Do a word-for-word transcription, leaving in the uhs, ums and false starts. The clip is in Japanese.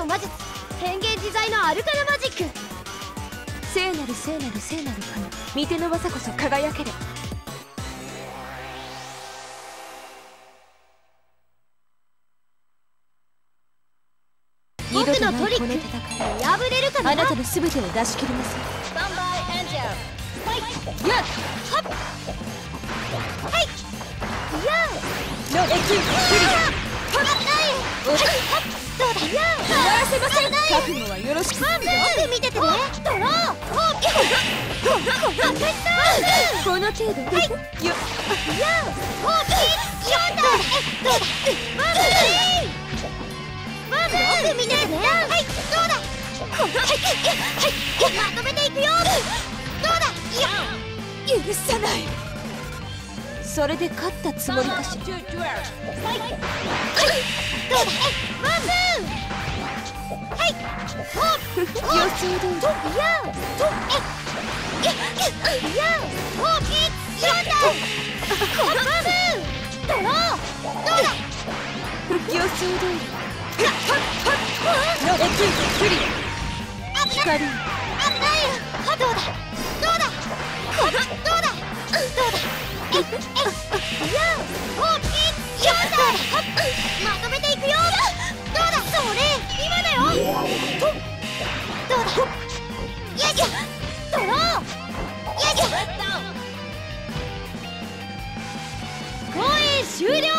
の魔術、変幻自在のアルカナマジック。 聖なる聖なる聖なる神、御手の技こそ輝けれ。 僕のトリック見破れるかな。 あなたの全てを出し切りなさい。 スタンバイエンジェル。やっはっはいやのエキュークリア。 はっないはいはっどうだや終わらせません。覚悟はよろしく。 よく見ててね。ドローおっ破壊したこの程度はいよやおっやったどうだまずいまずよく見ててね。はいどうだはいまとめていくよ。どうだ許さない。それで勝ったつもりかしら。 はいどうだまずはいほっ予想通り。 とやとえいやほっやったまずドローどうだ予想通り。のエキュークリア。光。 危ないよはどうだどうだはどうだどうだええいやほっやったまとめていくよ。どうだそれ今だよとどうだよいしょドローよいしょ公演終了。